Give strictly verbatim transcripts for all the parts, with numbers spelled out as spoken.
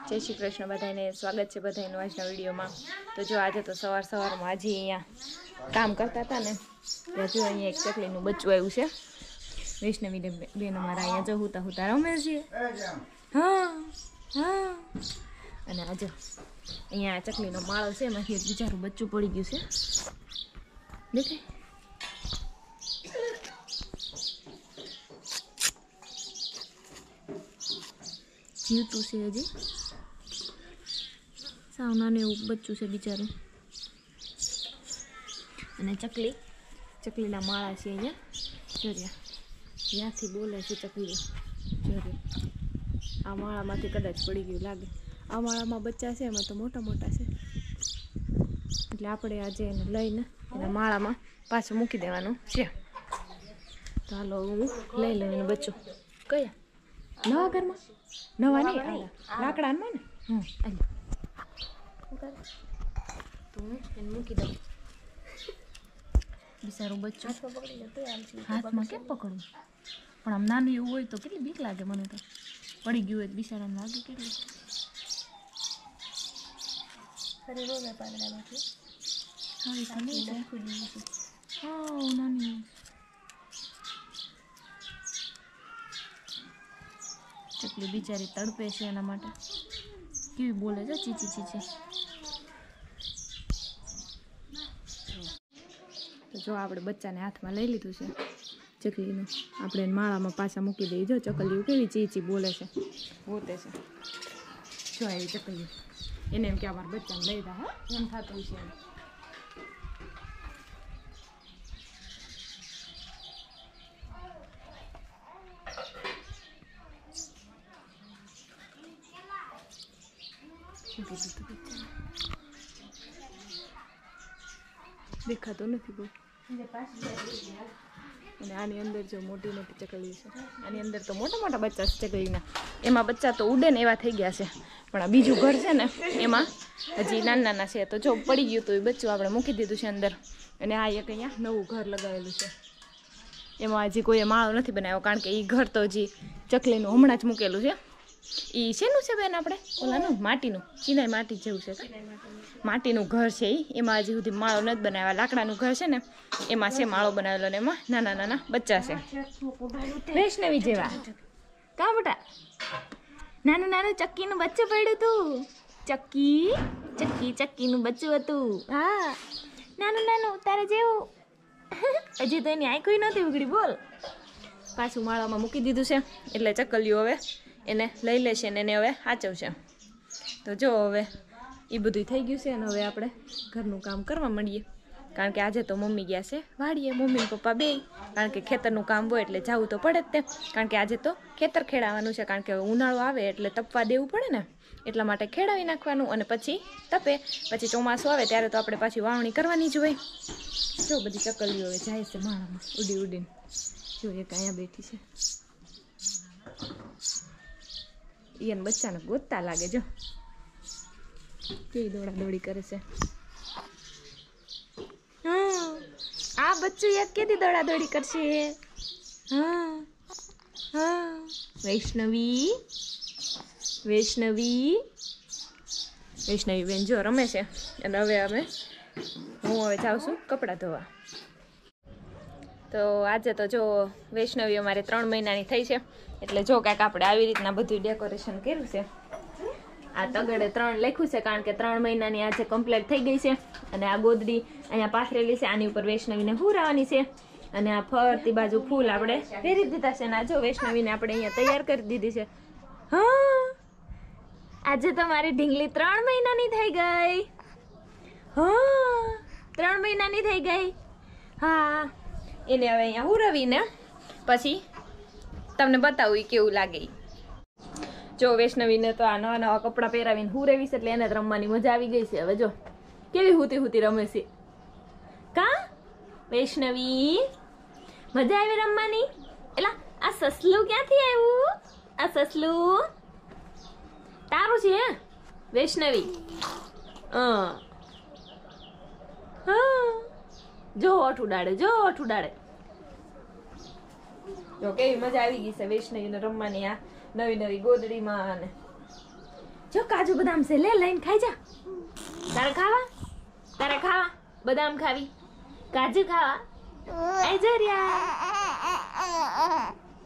जय श्री कृष्ण बधाने स्वागत है बधाईनु आजना विडियो में। तो जो आज तो सवार सवार में आज अँ काम करता था ने त्या जो अँ एक चकलीनु बच्चुं आव्युं छे। वैष्णवी बेन अमारा अँ जो हुता हुता रमे छे। हाँ हाँ अने आज अँ चकलीनो माळो छे एमांथी एक बिचारू बच्चुं पड़ी गयुं छे। देखाय जीवतुं छे हजी साव नानुं एवुं बच्चुं छे बिचारू। अने चकली चकलीना माळा छे अहींया जोरिया ત્યાંથી બોલે છે ચકલી। જોરે આ માળામાંથી કદાચ પડી ગયું લાગે। આ માળામાં બચ્ચા છે એમાં તો મોટા મોટા છે એટલે આપણે આજે એને લઈને એના માળામાં પાછું મૂકી દેવાનું છે। તો હાલો હું લઈ લઉં એનું બચ્ચું। કયા નવા ઘરમાં નવા નહીં આલા લાકડામાં ને હમ આલે તો હું એને મૂકી દઉં। बिचारू बच्चों हाथ में क्या पकड़ू पण आम नानु एवुं होय तो केटली बीक लागे। मने तो पड़ी गयुं होय बिचाराने लागे केटली। अरे रोगा पागड़ामांथी हां तो नहीं है खुली हां नानी चकली बिचारी तड़पे छे एना माटे केवी बोले छे चीची चीची। जो आपणे बच्चा ने हाथ में लई लीधुं छे चकलीनु आपणे माळा में पाछा मूकी दई। जो चकलियों केवी चीची बोले छे गोते छे। जो एवी चकलियों एने एम के अमारा बच्चा ने लई दा एम थतुं छे। देखातो नथी बहुत અને આની અંદર જો મોટી મોટી ચકલી છે। આની અંદર તો મોટા મોટા બચ્ચા છે ચકલીના। એમાં બચ્ચા તો ઉડે ને એવા થઈ ગયા છે પણ આ બીજું ઘર છે ને એમાં હજી નાના નાના છે। તો જો પડી ગયું તો એ બચ્ચું આપણે મૂકી દીધું છે અંદર। અને આ એક અહીંયા નવું ઘર લગાવેલું છે એમાં હજી કોઈએ માળો નથી બનાવ્યો કારણ કે એ ઘર તો હજી ચકલીનું હમણાં જ મૂકેલું છે। એ શેનું છે બેન આપણે ઓલાનું માટીનું ચીનાઈ માટી જેવું છે માટીનું ઘર છે એ એમાં હજી સુધી માળો નથી બનાવ્યા। લાકડાનું ઘર છે ને એમાં છે માળો બનાવેલો ને એમાં નાના નાના બચ્ચા છે વૈષ્ણવી જેવા। કા બેટા નાનું નાનું ચક્કીનું બચ્ચું પડ્યું હતું। ચક્કી ચક્કી ચક્કીનું બચ્ચું હતું। હા નાનું નાનું તારે જેવું હજી તો એની આંખોય નથી ઉઘડી બોલ। પાછું માળામાં મૂકી દીધું છે એટલે ચકલીઓ હવે એને લઈ લેશે ને એને હવે સાચવશે। તો જો હવે એ બધું થઈ ગયું છે અને હવે આપણે ઘરનું કામ કરવા માંડીએ કારણ કે આજે તો મમ્મી ગયા છે વાડીએ। મમ્મી ને પપ્પા બે કારણ કે ખેતરનું કામ હોય એટલે જવું તો પડે જ તે કારણ કે આજે તો ખેતર ખેડાવાનું છે કારણ કે ઉનાળો આવે એટલે તપવા દેવું પડે ને એટલા માટે ખેડાવી નાખવાનું અને પછી તપે પછી ચોમાસું આવે ત્યારે તો આપણે પાછી વાવણી કરવાની જ હોય। જો બધી ચકલીઓ હવે જાય છે માળામાં ઉડી ઉડીને। જો એક અહીંયા બેઠી છે એને બચ્ચાને ગોતતા લાગે। જો કેવી દોડા દોડી કરે છે। हाँ आ बच्चों एक केदी दौड़ा दौड़ी करछे। हाँ हाँ वैष्णवी वैष्णवी वैष्णवी बेन जो रमे छे अने हवे हवे हूँ हवे जाऊं छुं कपड़ा धोवा। तो आज तो जो वैष्णवी अमारे त्रण महीनानी थई छे એટલે જો કાંઈક આપણે આવી રીતના બધું ડેકોરેશન કર્યું છે। આ તગડે ત્રણ લખ્યું છે કારણ કે ત્રણ મહિનાની આજે કમ્પ્લીટ થઈ ગઈ છે અને આ ગોદડી અહીંયા પાથરેલી છે આની ઉપર વૈષ્ણવીને હુરાવાની છે અને આ ફરતી બાજુ ફૂલ આપણે ફેરી દીધા છે અને આ જો વૈષ્ણવીને આપણે અહીંયા તૈયાર કરી દીધી છે। હા આજે તમારી ઢીંગલી ત્રણ મહિનાની થઈ ગઈ। હા ત્રણ મહિનાની થઈ ગઈ। હા એને હવે અહીંયા હુરવીને પછી તમને બતાવું કેવું લાગે। जो वैष्णवी ने तो आ नवा नवा कपड़ा पहेरावीने हुरेवी छे એટલે એને રમવાની મજા આવી ગઈ છે। હવે જો કેવી હુતી હુતી રમે છે। કા વૈષ્ણવી મજા આવી રમવાની? એલા આ સસલું ક્યાંથી આવ્યું? આ સસલું તારું છે વૈષ્ણવી? અ હા જો ઓઠ ઉડાડે જો ઓઠ ઉડાડે। જો કેવી મજા આવી ગઈ છે વૈષ્ણવીને રમવાની। આ નવી નવી ગોદડીમાં અને જો કાજુ બદામ છે, લે લઈને ખાઈ જા. તારે ખાવા? તારે ખાવા? બદામ ખાવી? કાજુ ખાવા? એ જરિયા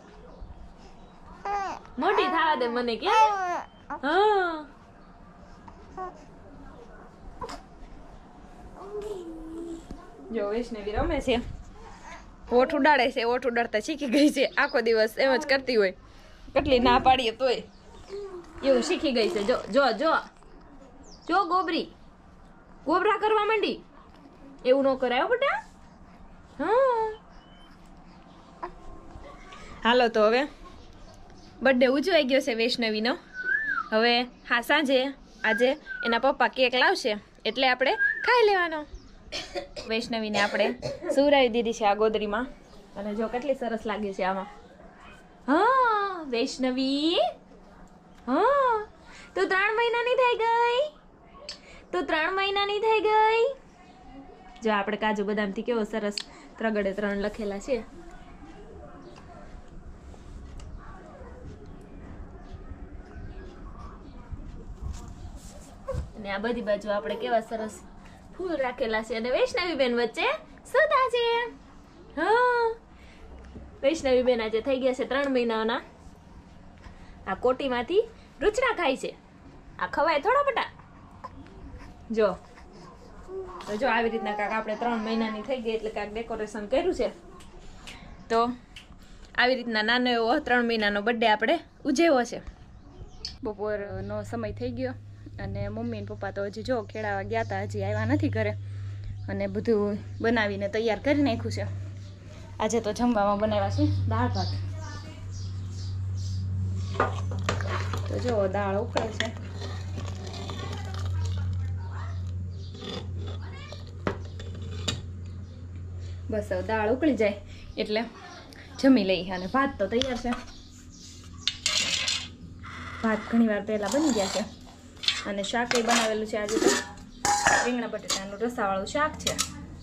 મોટી થવા દે મને કે. હા જો વૈષ્ણવી રમે છે, ઓઠ ઉડાડે છે. ઓઠ ઉડાડતા શીખી ગઈ છે. આખો દિવસ એમ જ કરતી હોય, કેટલી ના પાડીએ તોય એવું શીખી ગઈ છે. જો જો જો જો ગોબરી ગોબરા કરવા માંડી. એવું ન કરાયો બેટા. હા હાલો તો હવે બર્થડે ઉજવાઈ ગયો છે વૈષ્ણવીનો. હવે હા સાંજે આજે એના પપ્પા કેક લાવશે એટલે આપણે ખાઈ લેવાનો. વૈષ્ણવીને આપણે સુવરાવી દીધી છે આ ગોદરીમાં અને જો કેટલી સરસ લાગે છે આમાં. હા વૈષ્ણવી, હા તું ત્રણ મહિનાની થઈ ગઈ. તું ત્રણ મહિનાની થઈ ગઈ. જો આપણે કાજુ બદામથી કેવો સરસ ત્રગડે ત્રણ લખેલા છે. અને આ બધી બાજુ આપણે કેવા સરસ ફૂલ રાખેલા છે. અને વૈષ્ણવી બેન વચ્ચે સુતા છે. હા વૈષ્ણવી બેન આજે થઈ ગયા છે ત્રણ મહિનાના. આ કોટીમાંથી રૂચડા ખાય છે. આ ખવાય થોડા બટા. જો તો જો આવી રીતના કાંક આપણે ત્રણ મહિનાની થઈ ગઈ એટલે કાંક ડેકોરેશન કર્યું છે. તો આવી રીતના નાનો એવો ત્રણ મહિનાનો બર્થડે આપણે ઉજવ્યો છે. બપોરનો સમય થઈ ગયો અને મમ્મી ને પપ્પા તો હજી જો ખેડાવા ગયા હતા, હજી આવ્યા નથી ઘરે. અને બધું બનાવીને તૈયાર કરી નાખ્યું છે. આજે તો જમવામાં બનાવ્યા છે દાળ ભાત. તો જો દાળ ઉકળે છે. બસ હવે દાળ ઉકળી જાય એટલે જમી લઈએ. અને ભાત તો તૈયાર છે. ભાત ઘણી વાર પહેલા બની ગયા છે. અને શાક એ બનાવેલું છે આજે તો રીંગણા બટાટાનું રસાવાળું શાક છે.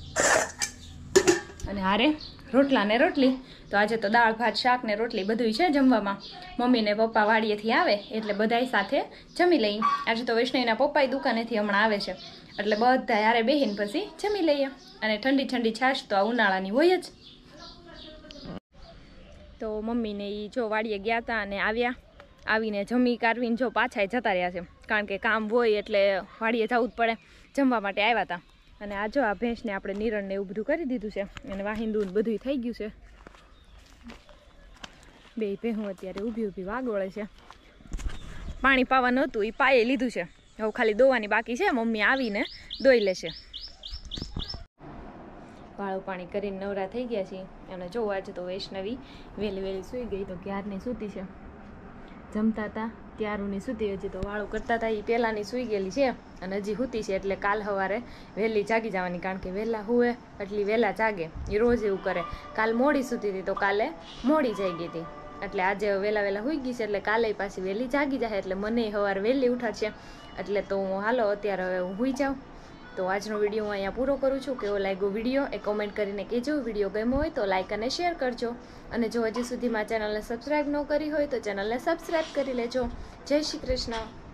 અને હારે રોટલા ને રોટલી. તો આજે તો દાળ ભાત શાક ને રોટલી બધું છે જમવામાં. મમ્મી ને પપ્પા વાડીએથી આવે એટલે બધાય સાથે જમી લઈએ. આજે તો વૈષ્ણવીના પપ્પાએ દુકાનેથી હમણાં આવે છે એટલે બધા હારે બેહીને પછી જમી લઈએ. અને ઠંડી ઠંડી છાશ તો આ ઉનાળાની હોય જ. તો મમ્મીને એ જો વાડીએ ગયા હતા અને આવ્યા, આવીને જમી કારવીને જો પાછા જતા રહ્યા છે. કારણ કે કામ હોય એટલે વાડીએ જવું જ પડે. જમવા માટે આવ્યા હતા. અને આ જો આ ભેંસને આપણે નિરણ ને એવું બધું કરી દીધું છે. અને વાહિંદું બધું થઈ ગયું છે. બે ભેહું અત્યારે ઊભી ઊભી વાગોળે છે. પાણી પાવાનું હતું એ પાયે લીધું છે. હવે ખાલી દોવાની બાકી છે. મમ્મી આવીને દોઈ લેશે. વાળું પાણી કરીને નવરા થઈ ગયા છીએ. અને જો આજે તો વૈષ્ણવી વહેલી વહેલી સૂઈ ગઈ. તો ક્યારની સૂતી છે. જમતા હતા ત્યારુંની સૂતી. હજી તો વાળું કરતા હતા એ પહેલાંની સૂઈ ગયેલી છે અને હજી સૂતી છે. એટલે કાલ સવારે વહેલી જાગી જવાની. કારણ કે વહેલા હુએ એટલી વહેલા જાગે. એ રોજ એવું કરે. કાલ મોડી સૂતી હતી તો કાલે મોડી જાગી હતી. એટલે આજે વહેલા વહેલા સૂઈ ગઈ છે એટલે કાલે પાછી વહેલી જાગી જાય. એટલે મને સવારે વહેલી ઉઠાડશે. એટલે તો હું હાલો અત્યારે હવે હું સૂઈ જાઉં. તો આજનો વિડીયો હું અહીંયા પૂરો કરું છું. કેવો લાગ્યો વિડીયો એ કોમેન્ટ કરીને કહેજો. વિડીયો ગમ્યો હોય તો લાઇક અને શેર કરજો. અને જો હજી સુધીમાં ચેનલને સબસ્ક્રાઈબ ન કરી હોય તો ચેનલને સબસ્ક્રાઈબ કરી લેજો. જય શ્રી કૃષ્ણ.